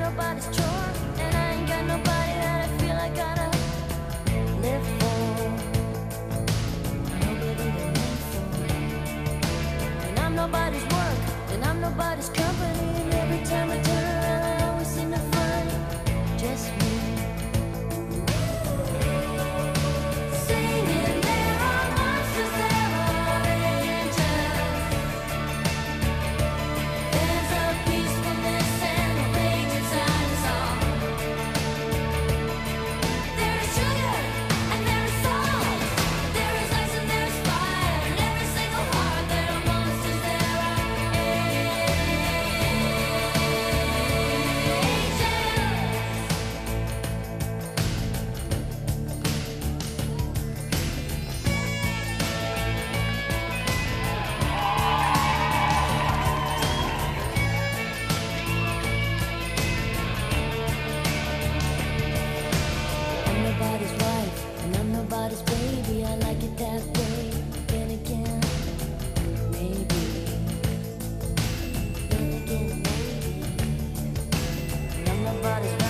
nobody's chore, and I ain't got nobody that I feel I gotta live for. Nobody to live for. And I'm nobody's work, and I'm nobody's company. And every time I turn around, I always seem to find just me. Singing, there are monsters, there are angels. There's a peacefulness and a rage inside us all. There is sugar and there is salt. There is ice and there is fire. In every single heart there are monsters, there are angels. I'm nobody's wife and I'm nobody's baby. I like it that way. Then again, maybe. Then again, maybe. I'm nobody's wife.